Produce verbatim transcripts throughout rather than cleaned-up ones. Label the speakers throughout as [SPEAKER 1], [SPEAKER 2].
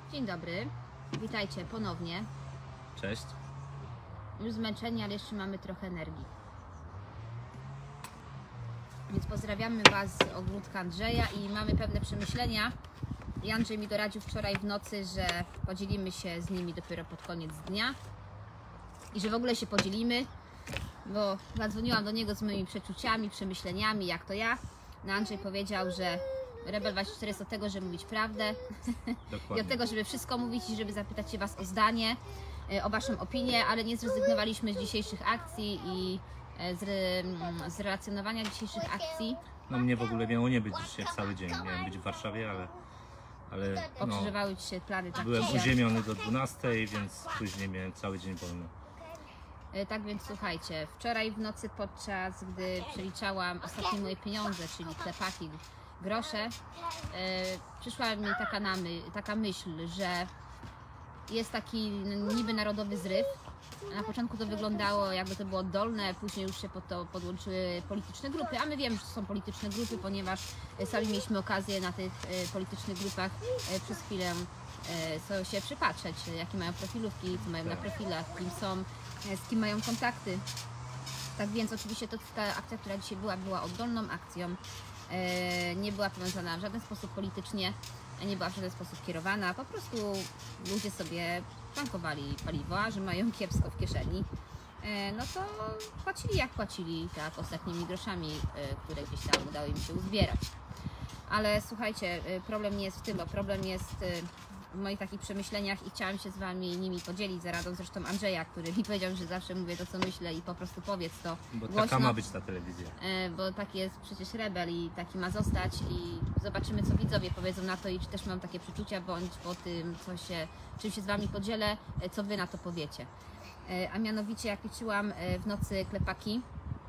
[SPEAKER 1] Dzień dobry, witajcie ponownie.
[SPEAKER 2] Cześć.
[SPEAKER 1] Już zmęczeni, ale jeszcze mamy trochę energii. Więc pozdrawiamy Was z ogródka Andrzeja i mamy pewne przemyślenia. I Andrzej mi doradził wczoraj w nocy, że podzielimy się z nimi dopiero pod koniec dnia. I że w ogóle się podzielimy, bo zadzwoniłam do niego z moimi przeczuciami, przemyśleniami, jak to ja. No Andrzej powiedział, że Rebel dwadzieścia cztery jest od tego, żeby mówić prawdę.
[SPEAKER 2] Dokładnie.
[SPEAKER 1] I od tego, żeby wszystko mówić i żeby zapytać się Was o zdanie, o Waszą opinię, ale nie zrezygnowaliśmy z dzisiejszych akcji i z, z relacjonowania dzisiejszych akcji.
[SPEAKER 2] No mnie w ogóle miało nie być dzisiaj cały dzień. Miałem być w Warszawie, ale, ale no,
[SPEAKER 1] Pokrzyżowały Ci się plany. Tak
[SPEAKER 2] byłem
[SPEAKER 1] dzisiaj.
[SPEAKER 2] uziemiony do dwunastej, więc później miałem cały dzień wolny.
[SPEAKER 1] Tak więc słuchajcie, wczoraj w nocy, podczas gdy przeliczałam ostatnie moje pieniądze, czyli klepaki, grosze, yy, przyszła mi taka, namy, taka myśl, że jest taki niby narodowy zryw. Na początku to wyglądało, jakby to było oddolne, później już się pod to podłączyły polityczne grupy, a my wiemy, że to są polityczne grupy, ponieważ sami mieliśmy okazję na tych politycznych grupach przez chwilę so się przypatrzeć, jakie mają profilówki, co mają na profilach, kim są, z kim mają kontakty. Tak więc oczywiście to ta akcja, która dzisiaj była, była oddolną akcją, nie była powiązana w żaden sposób politycznie, nie była w żaden sposób kierowana, po prostu ludzie sobie tankowali paliwo, a że mają kiepsko w kieszeni, no to płacili jak płacili, tak, ostatnimi groszami, które gdzieś tam udało im się uzbierać. Ale słuchajcie, problem nie jest w tym, bo problem jest w moich takich przemyśleniach i chciałam się z Wami nimi podzielić, za radą zresztą Andrzeja, który mi powiedział, że zawsze mówię to, co myślę i po prostu powiedz to
[SPEAKER 2] Bo
[SPEAKER 1] głośno.
[SPEAKER 2] taka ma być ta telewizja.
[SPEAKER 1] Bo taki jest przecież Rebel i taki ma zostać i zobaczymy, co widzowie powiedzą na to i czy też mam takie przeczucia, bądź po tym, co się, czym się z Wami podzielę, co Wy na to powiecie. A mianowicie, jak liczyłam w nocy klepaki,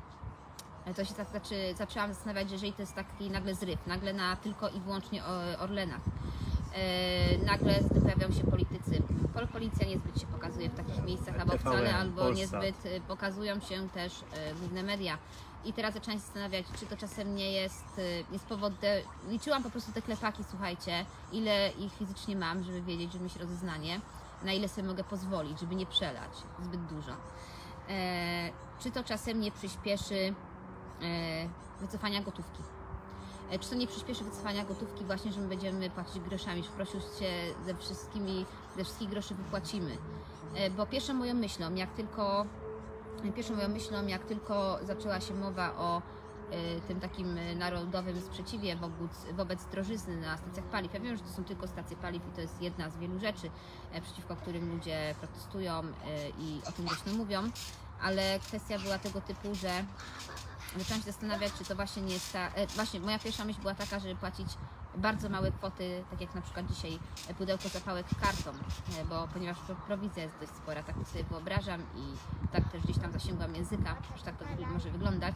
[SPEAKER 1] to się tak znaczy, zaczęłam zastanawiać, że jeżeli to jest taki nagle zryw, nagle na tylko i wyłącznie Orlenach, nagle pojawiają się politycy. Policja niezbyt się pokazuje w takich miejscach, albo wcale, albo niezbyt pokazują się też główne media. I teraz zaczęłam się zastanawiać, czy to czasem nie jest, jest powód. Liczyłam po prostu te klepaki, słuchajcie, ile ich fizycznie mam, żeby wiedzieć, żeby mieć rozeznanie, na ile sobie mogę pozwolić, żeby nie przelać zbyt dużo. E, czy to czasem nie przyspieszy e, wycofania gotówki? E, czy to nie przyspieszy wycofania gotówki właśnie, że my będziemy płacić groszami, że prosił się ze wszystkimi, ze wszystkich groszy wypłacimy? E, bo pierwszą moją myślą, jak tylko Pierwszą moją myślą, jak tylko zaczęła się mowa o y, tym takim narodowym sprzeciwie wobec, wobec drożyzny na stacjach paliw. Ja wiem, że to są tylko stacje paliw i to jest jedna z wielu rzeczy, e, przeciwko którym ludzie protestują y, i o tym głośno mówią, ale kwestia była tego typu, że zaczęłam się zastanawiać, czy to właśnie nie jest ta... E, właśnie moja pierwsza myśl była taka, żeby płacić bardzo małe kwoty, tak jak na przykład dzisiaj pudełko zapałek kartą, bo ponieważ prowizja jest dość spora, tak to sobie wyobrażam i tak też gdzieś tam zasięgłam języka, że tak to może wyglądać.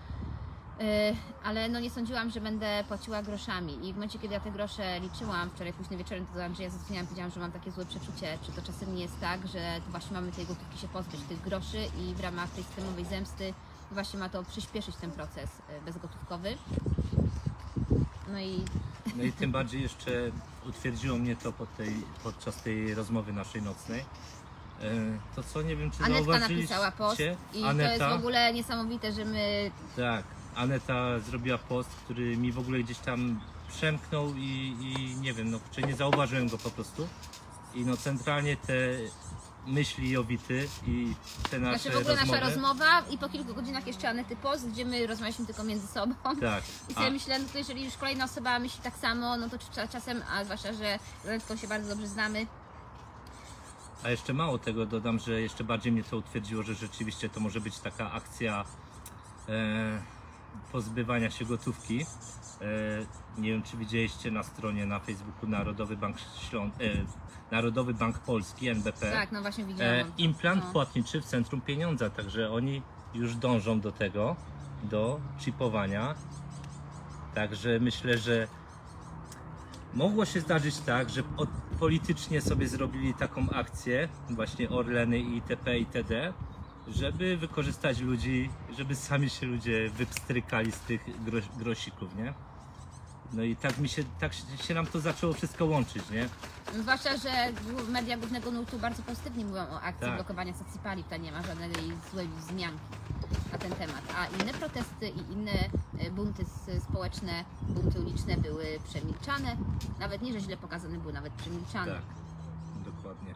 [SPEAKER 1] Ale no nie sądziłam, że będę płaciła groszami i w momencie, kiedy ja te grosze liczyłam, wczoraj późnym wieczorem, to do Andrzeja zadzwoniłam, powiedziałam, że mam takie złe przeczucie, czy to czasem nie jest tak, że to właśnie mamy tej gotówki się pozbyć, tych groszy i w ramach tej systemowej zemsty właśnie ma to przyspieszyć ten proces bezgotówkowy. No i...
[SPEAKER 2] No i tym bardziej jeszcze utwierdziło mnie to pod tej, podczas tej rozmowy naszej nocnej. To co, nie wiem, czy
[SPEAKER 1] Aneta
[SPEAKER 2] zauważyliście?
[SPEAKER 1] napisała post i
[SPEAKER 2] Aneta,
[SPEAKER 1] to jest w ogóle niesamowite, że my...
[SPEAKER 2] Tak, Aneta zrobiła post, który mi w ogóle gdzieś tam przemknął i, i nie wiem, no czy nie zauważyłem go po prostu. I no centralnie te myśli Jowity i te nasze
[SPEAKER 1] Znaczy w ogóle
[SPEAKER 2] rozmowy.
[SPEAKER 1] nasza rozmowa i po kilku godzinach jeszcze Anety post, gdzie my rozmawialiśmy tylko między sobą.
[SPEAKER 2] Tak.
[SPEAKER 1] I sobie
[SPEAKER 2] A...
[SPEAKER 1] myślę, no to jeżeli już kolejna osoba myśli tak samo, no to czasem, a zwłaszcza, że z Anetką się bardzo dobrze znamy.
[SPEAKER 2] A jeszcze mało tego dodam, że jeszcze bardziej mnie to utwierdziło, że rzeczywiście to może być taka akcja e, pozbywania się gotówki. E, nie wiem, czy widzieliście na stronie na Facebooku Narodowy Bank Ślą... E, Narodowy Bank Polski, N B P.
[SPEAKER 1] Tak, no właśnie widziałam.
[SPEAKER 2] E, implant
[SPEAKER 1] no.
[SPEAKER 2] płatniczy w centrum pieniądza, także oni już dążą do tego, do chipowania. Także myślę, że mogło się zdarzyć tak, że od, politycznie sobie zrobili taką akcję, właśnie Orleny i itp. itd., żeby wykorzystać ludzi, żeby sami się ludzie wypstrykali z tych gro, grosików, nie? no i tak mi się, tak się nam to zaczęło wszystko łączyć, nie?
[SPEAKER 1] Zwłaszcza, że media głównego nurtu bardzo pozytywnie mówią o akcji
[SPEAKER 2] Tak.
[SPEAKER 1] blokowania stacji paliw. To nie ma żadnej złej wzmianki na ten temat. A inne protesty i inne e, bunty s- społeczne, bunty uliczne były przemilczane. Nawet nie, że źle pokazane, były nawet przemilczane.
[SPEAKER 2] Tak, dokładnie.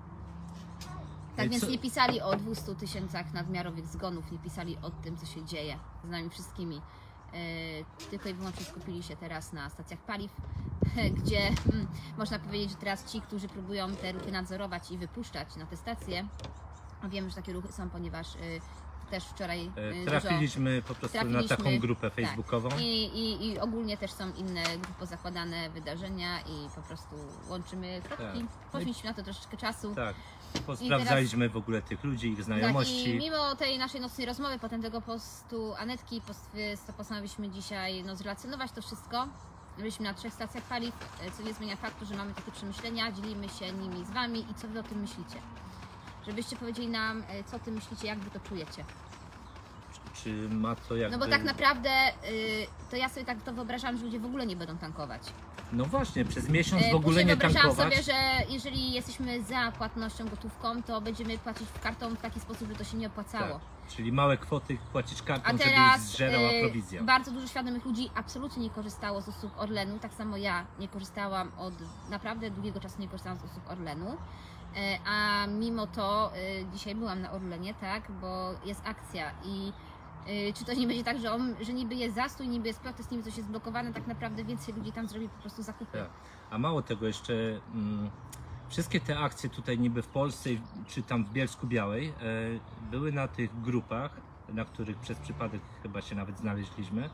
[SPEAKER 1] Tak
[SPEAKER 2] I
[SPEAKER 1] więc
[SPEAKER 2] co-
[SPEAKER 1] nie pisali o dwustu tysiącach nadmiarowych zgonów, nie pisali o tym, co się dzieje z nami wszystkimi. E, tylko i wyłącznie skupili się teraz na stacjach paliw, gdzie mm, można powiedzieć, że teraz ci, którzy próbują te ruchy nadzorować i wypuszczać na te stacje, a wiemy, że takie ruchy są, ponieważ y, też wczoraj
[SPEAKER 2] E,
[SPEAKER 1] y, dużo...
[SPEAKER 2] Trafiliśmy po prostu na
[SPEAKER 1] trafiliśmy,
[SPEAKER 2] taką grupę
[SPEAKER 1] tak.
[SPEAKER 2] facebookową.
[SPEAKER 1] I, i, I ogólnie też są inne grupy pozakładane wydarzenia i po prostu łączymy kropki.
[SPEAKER 2] Tak.
[SPEAKER 1] Poświęciliśmy na to troszeczkę czasu.
[SPEAKER 2] Tak, posprawdzaliśmy w ogóle tych ludzi, ich
[SPEAKER 1] Tak,
[SPEAKER 2] znajomości.
[SPEAKER 1] i mimo tej naszej nocnej rozmowy, potem tego postu Anetki, post, postanowiliśmy dzisiaj no, zrelacjonować to wszystko. Byliśmy na trzech stacjach paliw, co nie zmienia faktu, że mamy takie przemyślenia, dzielimy się nimi z Wami i co Wy o tym myślicie. Żebyście powiedzieli nam, co o tym myślicie, jak Wy to czujecie.
[SPEAKER 2] Czy ma to jakby...
[SPEAKER 1] No bo tak naprawdę y, to ja sobie tak to wyobrażam, że ludzie w ogóle nie będą tankować.
[SPEAKER 2] No właśnie, przez miesiąc w
[SPEAKER 1] Y,
[SPEAKER 2] ogóle
[SPEAKER 1] później
[SPEAKER 2] nie
[SPEAKER 1] wyobrażałam
[SPEAKER 2] tankować.
[SPEAKER 1] sobie, że jeżeli jesteśmy za płatnością gotówką, to będziemy płacić kartą w taki sposób, że to się nie opłacało.
[SPEAKER 2] Tak, czyli małe kwoty płacić kartą,
[SPEAKER 1] A teraz
[SPEAKER 2] żeby zżerała
[SPEAKER 1] y,
[SPEAKER 2] prowizja.
[SPEAKER 1] bardzo dużo świadomych ludzi absolutnie nie korzystało z usług Orlenu. Tak samo ja nie korzystałam od naprawdę długiego czasu nie korzystałam z usług Orlenu. Y, A mimo to y, dzisiaj byłam na Orlenie, tak, bo jest akcja i y, czy to nie będzie tak, że, on, że niby jest zastój, niby jest protest, niby coś jest blokowane, tak naprawdę więcej ludzi tam zrobi po prostu zakupy.
[SPEAKER 2] Tak. A mało tego jeszcze, mm, wszystkie te akcje tutaj niby w Polsce i- czy tam w Bielsku Białej e, były na tych grupach, na których przez przypadek chyba się nawet znaleźliśmy,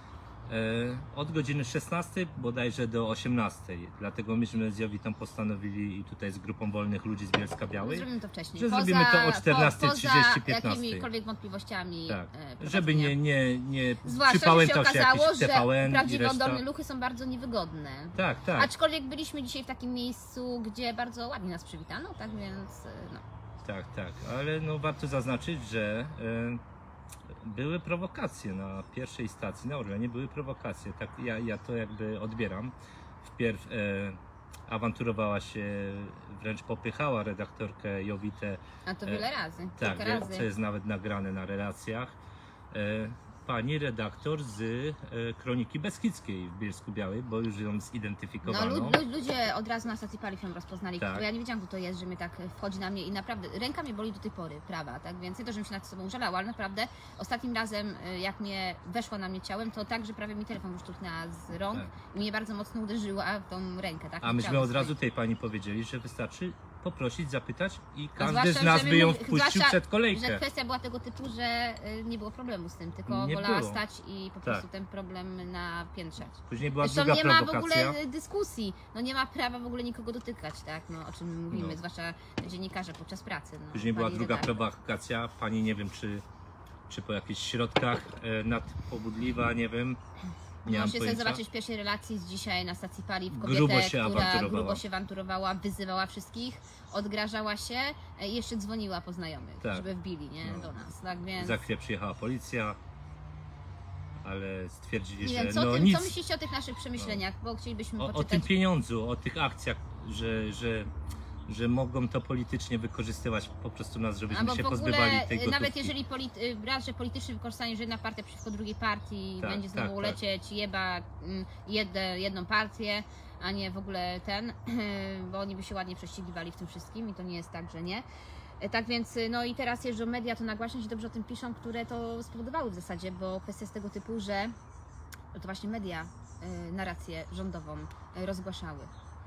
[SPEAKER 2] e, od godziny szesnastej bodajże do osiemnastej. Dlatego myśmy z Jowitą postanowili i tutaj z grupą wolnych ludzi z Bielska Białej,
[SPEAKER 1] Zrobimy to wcześniej.
[SPEAKER 2] że zrobimy to o czternastej trzydzieści,
[SPEAKER 1] Poza
[SPEAKER 2] piętnastej.
[SPEAKER 1] jakimikolwiek wątpliwościami.
[SPEAKER 2] tak,
[SPEAKER 1] e,
[SPEAKER 2] żeby nie, nie, nie
[SPEAKER 1] Zwłaszcza, że się
[SPEAKER 2] przypałętał się
[SPEAKER 1] okazało,
[SPEAKER 2] jakiś T V
[SPEAKER 1] że
[SPEAKER 2] N i
[SPEAKER 1] prawdziwe
[SPEAKER 2] reszta.
[SPEAKER 1] oddolne luchy są bardzo niewygodne.
[SPEAKER 2] Tak, tak.
[SPEAKER 1] Aczkolwiek byliśmy dzisiaj w takim miejscu, gdzie bardzo ładnie nas przywitano, tak więc e, no.
[SPEAKER 2] Tak, tak, ale no warto zaznaczyć, że e, były prowokacje na pierwszej stacji, na Orlenie były prowokacje, tak ja, ja to jakby odbieram. Wpierw e, awanturowała się, wręcz popychała redaktorkę Jowitę,
[SPEAKER 1] A to
[SPEAKER 2] E,
[SPEAKER 1] wiele razy,
[SPEAKER 2] tak,
[SPEAKER 1] kilka
[SPEAKER 2] wie-
[SPEAKER 1] razy.
[SPEAKER 2] co jest nawet nagrane na relacjach. E, pani redaktor z e, Kroniki Beskidzkiej w Bielsku Białej, bo już ją
[SPEAKER 1] No
[SPEAKER 2] zidentyfikowano.
[SPEAKER 1] lu- lu- ludzie od razu na stacji paliw ją rozpoznali,
[SPEAKER 2] Tak.
[SPEAKER 1] bo ja nie wiedziałam, kto to jest, że mnie tak wchodzi na mnie i naprawdę ręka mnie boli do tej pory, prawa, tak więc nie to, żebym się nad sobą żalała, ale naprawdę ostatnim razem y, jak mnie weszła na mnie ciałem, to tak, że prawie mi telefon wyszturchnęła z rąk
[SPEAKER 2] Tak.
[SPEAKER 1] i mnie bardzo mocno uderzyła w tą rękę, tak?
[SPEAKER 2] A
[SPEAKER 1] Nie
[SPEAKER 2] myśmy
[SPEAKER 1] chciałam
[SPEAKER 2] od razu
[SPEAKER 1] swojej-
[SPEAKER 2] tej pani powiedzieli, że wystarczy poprosić, zapytać i każdy
[SPEAKER 1] zwłaszcza,
[SPEAKER 2] z nas
[SPEAKER 1] że
[SPEAKER 2] by
[SPEAKER 1] my
[SPEAKER 2] ją
[SPEAKER 1] mów-
[SPEAKER 2] wpuścił
[SPEAKER 1] zwłaszcza,
[SPEAKER 2] przed
[SPEAKER 1] Że
[SPEAKER 2] kolejkę.
[SPEAKER 1] kwestia była tego typu, że y, nie było problemu z tym, tylko
[SPEAKER 2] Nie
[SPEAKER 1] wolała
[SPEAKER 2] było.
[SPEAKER 1] stać i po
[SPEAKER 2] Tak.
[SPEAKER 1] prostu ten problem napiętrzać.
[SPEAKER 2] Później była
[SPEAKER 1] Zresztą
[SPEAKER 2] druga
[SPEAKER 1] nie ma w
[SPEAKER 2] prowokacja.
[SPEAKER 1] ogóle dyskusji, no nie ma prawa w ogóle nikogo dotykać, tak, no o czym my mówimy,
[SPEAKER 2] No.
[SPEAKER 1] zwłaszcza dziennikarze podczas pracy. No,
[SPEAKER 2] Później była
[SPEAKER 1] pani
[SPEAKER 2] druga
[SPEAKER 1] redaktor.
[SPEAKER 2] prowokacja. Pani nie wiem, czy, czy po jakichś środkach e, nadpobudliwa, nie wiem. Nie mam
[SPEAKER 1] Możecie sobie
[SPEAKER 2] pojęcia.
[SPEAKER 1] zobaczyć w pierwszej relacji z dzisiaj na stacji paliw kobietę,
[SPEAKER 2] Grubo się
[SPEAKER 1] która
[SPEAKER 2] awanturowała.
[SPEAKER 1] grubo się awanturowała, wyzywała wszystkich, odgrażała się e, i jeszcze dzwoniła po znajomych,
[SPEAKER 2] Tak.
[SPEAKER 1] żeby wbili, nie,
[SPEAKER 2] No.
[SPEAKER 1] do nas, tak więc...
[SPEAKER 2] Za chwilę przyjechała policja, ale stwierdzili,
[SPEAKER 1] Nie
[SPEAKER 2] że
[SPEAKER 1] wiem, co,
[SPEAKER 2] no
[SPEAKER 1] tym,
[SPEAKER 2] nic
[SPEAKER 1] co myślicie o tych naszych przemyśleniach, bo chcielibyśmy
[SPEAKER 2] o, o
[SPEAKER 1] poczytać...
[SPEAKER 2] tym pieniądzu, o tych akcjach, że, że, że mogą to politycznie wykorzystywać po prostu nas, żebyśmy
[SPEAKER 1] Albo
[SPEAKER 2] się
[SPEAKER 1] w ogóle,
[SPEAKER 2] pozbywali tej
[SPEAKER 1] y,
[SPEAKER 2] gotówki.
[SPEAKER 1] nawet jeżeli polity, y, raz, że polityczne wykorzystanie, że jedna partia przeciwko drugiej partii
[SPEAKER 2] Tak,
[SPEAKER 1] będzie znowu
[SPEAKER 2] tak,
[SPEAKER 1] lecieć, jeba mm, jedne, jedną partię, a nie w ogóle ten, bo oni by się ładnie prześcigiwali w tym wszystkim i to nie jest tak, że nie. Y, Tak więc, y, no i teraz jeżdżą media, to nagłaśniać się dobrze o tym piszą, które to spowodowały w zasadzie, bo kwestia jest tego typu, że to właśnie media y, narrację rządową y, rozgłaszały.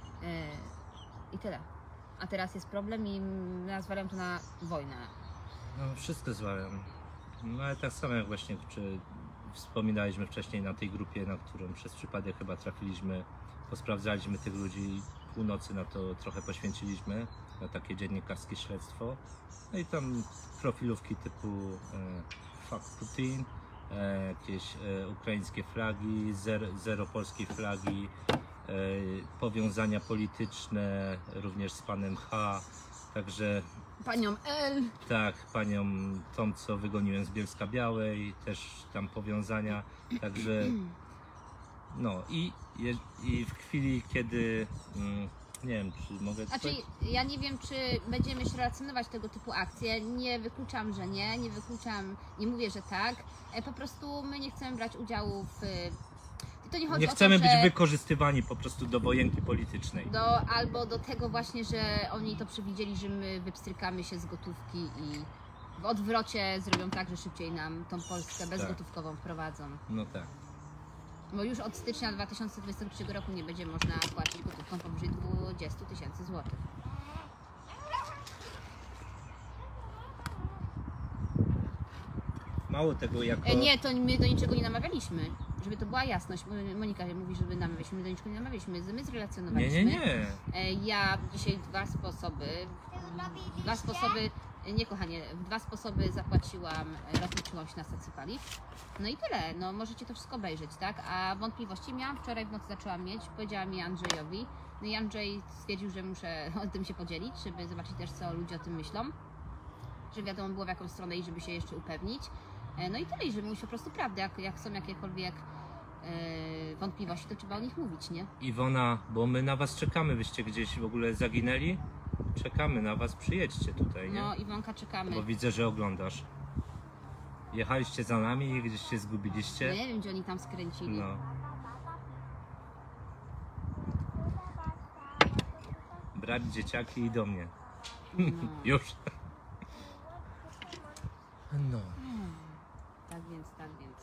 [SPEAKER 1] Y, I tyle. A teraz jest problem i nazwałem to na wojnę.
[SPEAKER 2] No, wszystko zwalam. No ale tak samo jak właśnie czy wspominaliśmy wcześniej na tej grupie, na którą przez przypadek chyba trafiliśmy, posprawdzaliśmy tych ludzi, północy na to trochę poświęciliśmy, na takie dziennikarskie śledztwo. No i tam profilówki typu e, fuck Putin, e, jakieś e, ukraińskie flagi, zero, zero polskiej flagi, e, powiązania polityczne również z panem H. Także
[SPEAKER 1] Panią L.
[SPEAKER 2] tak, panią tą, co wygoniłem z Bielska Białej, też tam powiązania, także No i, je, i w chwili, kiedy mm, nie wiem, czy mogę
[SPEAKER 1] Znaczy,
[SPEAKER 2] powiedzieć?
[SPEAKER 1] ja nie wiem, czy będziemy jeszcze relacjonować tego typu akcje. Nie wykluczam, że nie, nie wykluczam, nie mówię, że tak. E, Po prostu my nie chcemy brać udziału w. To nie chodzi
[SPEAKER 2] Nie
[SPEAKER 1] o
[SPEAKER 2] chcemy
[SPEAKER 1] to,
[SPEAKER 2] być
[SPEAKER 1] że
[SPEAKER 2] wykorzystywani po prostu do wojenki politycznej.
[SPEAKER 1] do, albo do tego właśnie, że oni to przewidzieli, że my wypstrykamy się z gotówki i w odwrocie zrobią tak, że szybciej nam tą Polskę bezgotówkową wprowadzą.
[SPEAKER 2] No tak.
[SPEAKER 1] Bo już od stycznia dwa tysiące dwudziestego trzeciego roku nie będzie można płacić gotówką powyżej dwudziestu tysięcy złotych.
[SPEAKER 2] Mało tego, jako...
[SPEAKER 1] E, Nie, to my do niczego nie namawialiśmy. Żeby to była jasność. Monika mówi, żeby namawialiśmy, my do niczego nie namawialiśmy. My
[SPEAKER 2] Nie,
[SPEAKER 1] zrelacjonowaliśmy.
[SPEAKER 2] nie, nie.
[SPEAKER 1] E, Ja dzisiaj dwa sposoby, dwa sposoby, nie kochanie, w dwa sposoby zapłaciłam rozliczność na stacji paliw. No i tyle, no możecie to wszystko obejrzeć, tak? A wątpliwości miałam, wczoraj w nocy zaczęłam mieć, powiedziała mi Andrzejowi. No i Andrzej stwierdził, że muszę o tym się podzielić, żeby zobaczyć też, co ludzie o tym myślą. Żeby wiadomo było, w jaką stronę i żeby się jeszcze upewnić. E, No i tyle, i żeby mówić po prostu prawdę, jak, jak są jakiekolwiek e, wątpliwości, to trzeba o nich mówić, nie?
[SPEAKER 2] Iwona, bo my na was czekamy, wyście gdzieś w ogóle zaginęli. Czekamy na was, przyjedźcie tutaj, nie?
[SPEAKER 1] No Iwonka, czekamy.
[SPEAKER 2] Bo widzę, że oglądasz. Jechaliście za nami i gdzieś się
[SPEAKER 1] No
[SPEAKER 2] zgubiliście.
[SPEAKER 1] nie wiem, gdzie oni tam skręcili.
[SPEAKER 2] No. Brać dzieciaki i do mnie.
[SPEAKER 1] No.
[SPEAKER 2] Już. No.
[SPEAKER 1] Tak więc, tak więc.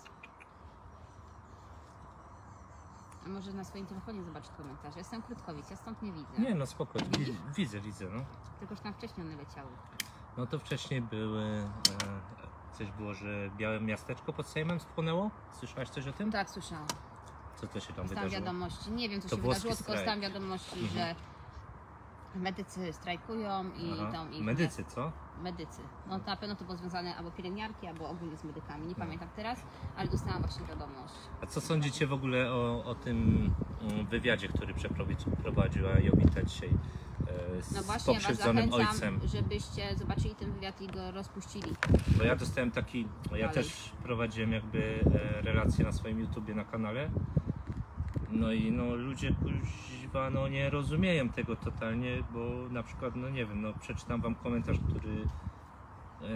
[SPEAKER 1] A może na swoim telefonie zobaczyć komentarze. Jestem Krótkowic, ja stąd nie widzę.
[SPEAKER 2] Nie no, spoko. Wi- Widzę, widzę, no.
[SPEAKER 1] Tylko, że tam wcześniej one leciały.
[SPEAKER 2] No to wcześniej były... E, coś było, że białe miasteczko pod Sejmem spłonęło? Słyszałaś coś o tym?
[SPEAKER 1] Tak, słyszałam.
[SPEAKER 2] Co to się tam
[SPEAKER 1] Dostałam
[SPEAKER 2] wydarzyło?
[SPEAKER 1] wiadomości. Nie wiem, co
[SPEAKER 2] To
[SPEAKER 1] się
[SPEAKER 2] włoski
[SPEAKER 1] wydarzyło, tylko
[SPEAKER 2] strajk.
[SPEAKER 1] dostałam wiadomości,
[SPEAKER 2] Mhm.
[SPEAKER 1] że medycy strajkują i
[SPEAKER 2] Aha.
[SPEAKER 1] tam ich
[SPEAKER 2] Medycy, co?
[SPEAKER 1] medycy. No to na pewno to było związane albo pielęgniarki, albo ogólnie z medykami. Nie
[SPEAKER 2] No.
[SPEAKER 1] pamiętam teraz, ale dostałam właśnie wiadomość.
[SPEAKER 2] A co sądzicie w ogóle o, o tym mm, wywiadzie, który przeprowadziła Jowita dzisiaj e, z
[SPEAKER 1] No właśnie, ja Was
[SPEAKER 2] pokrzywdzonym
[SPEAKER 1] zachęcam,
[SPEAKER 2] ojcem?
[SPEAKER 1] żebyście zobaczyli ten wywiad i go rozpuścili.
[SPEAKER 2] Bo ja dostałem taki, ja
[SPEAKER 1] Dalej.
[SPEAKER 2] też prowadziłem jakby e, relacje na swoim YouTubie, na kanale. No i no ludzie kuźwa, no nie rozumieją tego totalnie, bo na przykład, no nie wiem, no przeczytam wam komentarz, który e,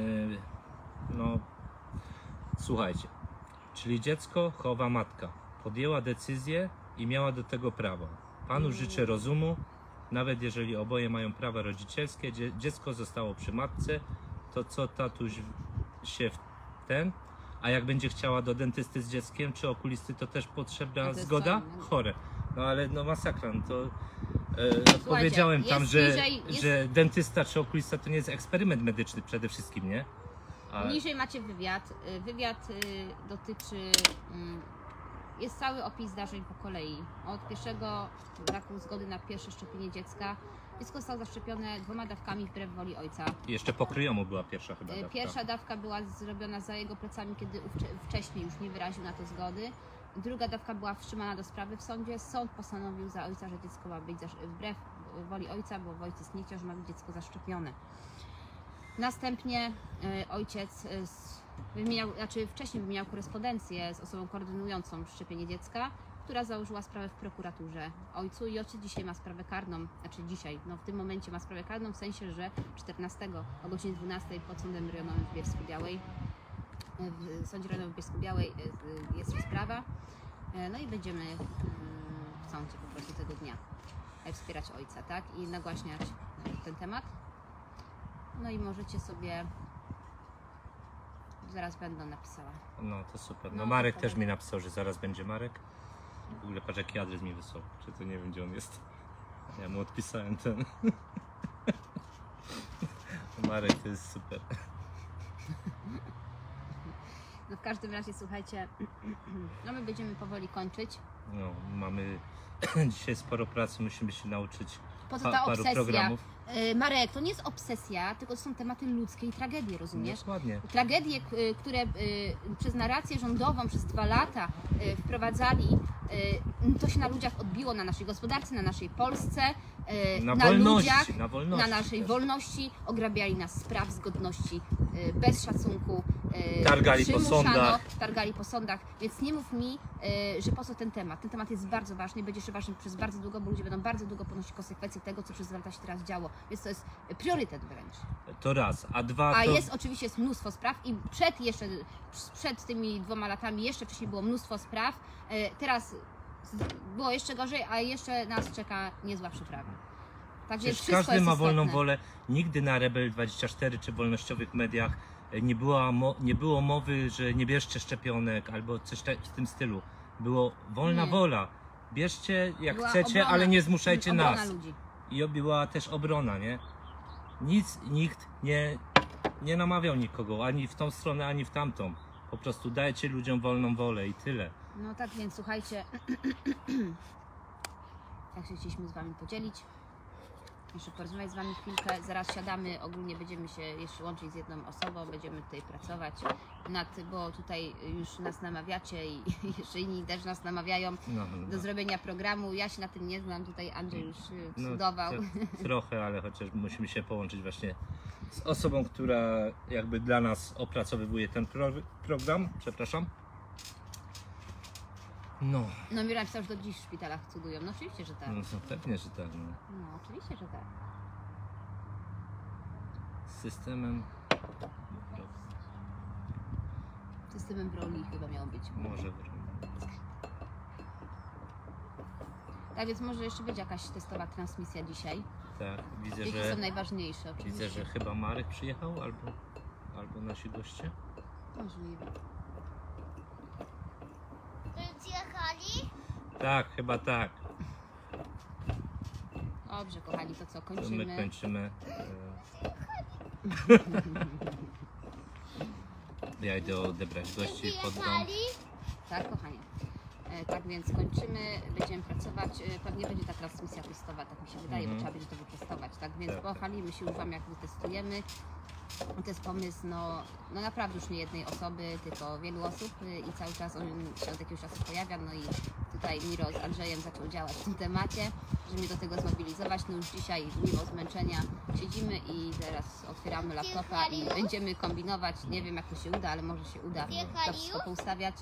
[SPEAKER 2] no słuchajcie, czyli dziecko chowa matka, podjęła decyzję i miała do tego prawo. Panu życzę rozumu, nawet jeżeli oboje mają prawa rodzicielskie, dzie dziecko zostało przy matce, to co tatuś się w ten, a jak będzie chciała do dentysty z dzieckiem, czy okulisty, to też potrzebna
[SPEAKER 1] No to jest
[SPEAKER 2] zgoda?
[SPEAKER 1] co innego.
[SPEAKER 2] Chore. No ale no masakra, no to e, no, powiedziałem tam,
[SPEAKER 1] jest
[SPEAKER 2] że,
[SPEAKER 1] niżej- jest-
[SPEAKER 2] że dentysta czy okulista to nie jest eksperyment medyczny przede wszystkim, nie? A,
[SPEAKER 1] Niżej macie wywiad. Y, Wywiad y, dotyczy. mm, Jest cały opis zdarzeń po kolei. Od pierwszego braku zgody na pierwsze szczepienie dziecka. Dziecko zostało zaszczepione dwoma dawkami wbrew woli ojca.
[SPEAKER 2] jeszcze po kryjomu była pierwsza chyba
[SPEAKER 1] Y,
[SPEAKER 2] dawka.
[SPEAKER 1] Pierwsza dawka była zrobiona za jego plecami, kiedy ówcze- wcześniej już nie wyraził na to zgody. Druga dawka była wstrzymana do sprawy w sądzie. Sąd postanowił za ojca, że dziecko ma być zasz- wbrew woli ojca, bo ojciec nie chciał, że ma być dziecko zaszczepione. Następnie y, ojciec y, s- wymieniał, znaczy wcześniej wymieniał korespondencję z osobą koordynującą szczepienie dziecka, która założyła sprawę w prokuraturze ojcu i ojciec dzisiaj ma sprawę karną, znaczy dzisiaj, no w tym momencie ma sprawę karną w sensie, że czternastego o godzinie dwunastej pod sądem rejonowym w Bielsku-Białej, y, w sądzie rejonowym w Bielsku-Białej y, y, jest sprawa, y, no i będziemy y, w sądzie po prostu tego dnia y, wspierać ojca, tak, i nagłaśniać y, ten temat. No i możecie sobie, zaraz będę napisała.
[SPEAKER 2] No to super. No
[SPEAKER 1] No,
[SPEAKER 2] Marek
[SPEAKER 1] to
[SPEAKER 2] też
[SPEAKER 1] powiem.
[SPEAKER 2] mi napisał, że zaraz będzie Marek. W ogóle patrz jaki adres mi wysłał. Czy to nie wiem gdzie on jest. Ja mu odpisałem ten. Marek to jest super.
[SPEAKER 1] No w każdym razie słuchajcie, no my będziemy powoli kończyć.
[SPEAKER 2] No, mamy dzisiaj sporo pracy, musimy się nauczyć
[SPEAKER 1] Po co
[SPEAKER 2] pa,
[SPEAKER 1] ta
[SPEAKER 2] paru
[SPEAKER 1] obsesja?
[SPEAKER 2] programów.
[SPEAKER 1] Yy, Marek, to nie jest obsesja, tylko to są tematy ludzkie i tragedie, rozumiesz?
[SPEAKER 2] Dokładnie.
[SPEAKER 1] Tragedie, k- y, które y, przez narrację rządową przez dwa lata y, wprowadzali, y, to się na ludziach odbiło, na naszej gospodarce, na naszej Polsce, y,
[SPEAKER 2] Na
[SPEAKER 1] na
[SPEAKER 2] wolności,
[SPEAKER 1] ludziach,
[SPEAKER 2] na wolności
[SPEAKER 1] na naszej
[SPEAKER 2] też.
[SPEAKER 1] wolności, ograbiali nas z praw, z godności, y, bez szacunku, y,
[SPEAKER 2] Targali po
[SPEAKER 1] przymuszano,
[SPEAKER 2] sądach.
[SPEAKER 1] targali po sądach, więc nie mów mi, y, że po co ten temat. Ten temat jest bardzo ważny i będzie jeszcze ważny przez bardzo długo, bo ludzie będą bardzo długo ponosić konsekwencje tego, co przez dwa lata się teraz działo, więc to jest priorytet wręcz.
[SPEAKER 2] To raz, a dwa
[SPEAKER 1] A
[SPEAKER 2] to...
[SPEAKER 1] jest oczywiście jest mnóstwo spraw i przed jeszcze, przed tymi dwoma latami jeszcze wcześniej było mnóstwo spraw, y, teraz było jeszcze gorzej, a jeszcze nas czeka niezła przyprawa. Także
[SPEAKER 2] Przecież
[SPEAKER 1] wszystko
[SPEAKER 2] każdy
[SPEAKER 1] jest
[SPEAKER 2] ma wolną
[SPEAKER 1] istotne.
[SPEAKER 2] wolę. Nigdy na Rebel dwadzieścia cztery czy wolnościowych mediach nie, była mo- nie było mowy, że nie bierzcie szczepionek albo coś ta- w tym stylu. Było wolna
[SPEAKER 1] Nie.
[SPEAKER 2] wola. Bierzcie jak
[SPEAKER 1] Była
[SPEAKER 2] chcecie,
[SPEAKER 1] obrona-
[SPEAKER 2] ale nie zmuszajcie
[SPEAKER 1] obrona
[SPEAKER 2] nas.
[SPEAKER 1] ludzi.
[SPEAKER 2] I była też obrona, nie? Nic, nikt nie, nie namawiał nikogo, ani w tą stronę, ani w tamtą. Po prostu dajcie ludziom wolną wolę i tyle.
[SPEAKER 1] No tak więc słuchajcie, tak się chcieliśmy z Wami podzielić. Jeszcze porozmawiać z Wami chwilkę. Zaraz siadamy, ogólnie będziemy się jeszcze łączyć z jedną osobą, będziemy tutaj pracować nad, bo tutaj już nas namawiacie i jeszcze inni też nas namawiają
[SPEAKER 2] No, no,
[SPEAKER 1] do
[SPEAKER 2] no.
[SPEAKER 1] zrobienia programu. Ja się na tym nie znam, tutaj Andrzej już y,
[SPEAKER 2] No,
[SPEAKER 1] cudował.
[SPEAKER 2] to- trochę, ale chociaż musimy się połączyć właśnie z osobą, która jakby dla nas opracowywuje ten pro program. Przepraszam. No,
[SPEAKER 1] No Mira napisał, że do dziś w szpitalach cudują. No oczywiście, że tak.
[SPEAKER 2] no to pewnie, że tak. No.
[SPEAKER 1] No oczywiście, że tak.
[SPEAKER 2] Z systemem
[SPEAKER 1] Systemem broni chyba miało być.
[SPEAKER 2] może.
[SPEAKER 1] Tak więc może jeszcze będzie jakaś testowa transmisja dzisiaj.
[SPEAKER 2] Tak, widzę,
[SPEAKER 1] Dzieci
[SPEAKER 2] że
[SPEAKER 1] są najważniejsze oczywiście.
[SPEAKER 2] widzę, że chyba Marek przyjechał albo, albo nasi goście.
[SPEAKER 1] Możliwe.
[SPEAKER 3] Zjechali?
[SPEAKER 2] Tak, chyba tak.
[SPEAKER 1] Dobrze kochani, to co,
[SPEAKER 2] To my
[SPEAKER 1] kończymy.
[SPEAKER 2] kończymy. e, Ja idę odebrać gości pod dom.
[SPEAKER 3] Zjechali?
[SPEAKER 1] Tak kochanie. E, tak więc kończymy, będziemy pracować. E, pewnie będzie ta transmisja testowa, tak mi się wydaje,
[SPEAKER 2] Mhm.
[SPEAKER 1] bo trzeba będzie to wytestować. Tak więc
[SPEAKER 2] Tak, tak.
[SPEAKER 1] pochwalimy się już Wam, jak wytestujemy. To jest pomysł, no, no naprawdę już nie jednej osoby, tylko wielu osób y, i cały czas on się od jakiegoś czasu pojawia, no i tutaj Miro z Andrzejem zaczął działać w tym temacie, żeby mnie do tego zmobilizować. No już dzisiaj mimo zmęczenia siedzimy i teraz otwieramy laptopa i będziemy kombinować. Nie wiem jak to się uda, ale może się uda to wszystko poustawiać.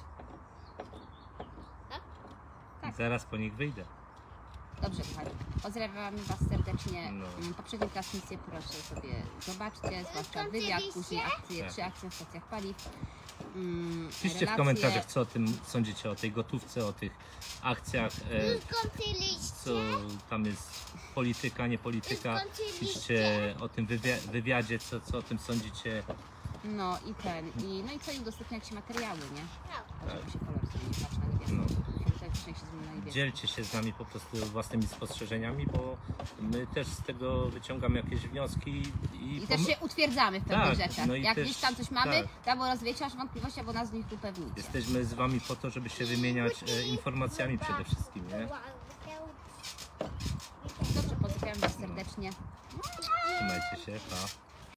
[SPEAKER 1] Tak.
[SPEAKER 2] Zaraz po nich wyjdę.
[SPEAKER 1] Dobrze kochani, pozdrawiam Was serdecznie.
[SPEAKER 2] No.
[SPEAKER 1] Mm, Poprzednie transmisje proszę sobie zobaczcie, zwłaszcza wywiad, później akcje,
[SPEAKER 2] Tak.
[SPEAKER 1] trzy akcje w stacjach paliw. Mm,
[SPEAKER 2] Piszcie w
[SPEAKER 1] relacje.
[SPEAKER 2] komentarzach, co o tym sądzicie, o tej gotówce, o tych akcjach, e,
[SPEAKER 3] Skończyliście?
[SPEAKER 2] co tam jest polityka, nie polityka.
[SPEAKER 3] Skończyliście?
[SPEAKER 2] Piszcie o tym wywia- wywiadzie, co, co o tym sądzicie.
[SPEAKER 1] No i ten, i, no i co i udostępniać się materiały, nie?
[SPEAKER 3] Tak.
[SPEAKER 1] Tak, żeby się kolor zmienił, patrz na niebiesko.
[SPEAKER 2] No.
[SPEAKER 1] Tutaj wcześniej się zmienił na niebiesko.
[SPEAKER 2] Dzielcie się z nami po prostu własnymi spostrzeżeniami, bo my też z tego wyciągamy jakieś wnioski i,
[SPEAKER 1] I też
[SPEAKER 2] pom-
[SPEAKER 1] się utwierdzamy w pewnych
[SPEAKER 2] Tak,
[SPEAKER 1] rzeczach.
[SPEAKER 2] no i
[SPEAKER 1] Jak
[SPEAKER 2] też-
[SPEAKER 1] gdzieś tam coś mamy,
[SPEAKER 2] tak.
[SPEAKER 1] to albo rozwieciasz wątpliwości, albo nas z nich upewnicie.
[SPEAKER 2] jesteśmy z wami po to, żeby się wymieniać e, informacjami przede wszystkim, nie?
[SPEAKER 1] Dobrze, pozdrawiam Was serdecznie.
[SPEAKER 2] Trzymajcie się, pa.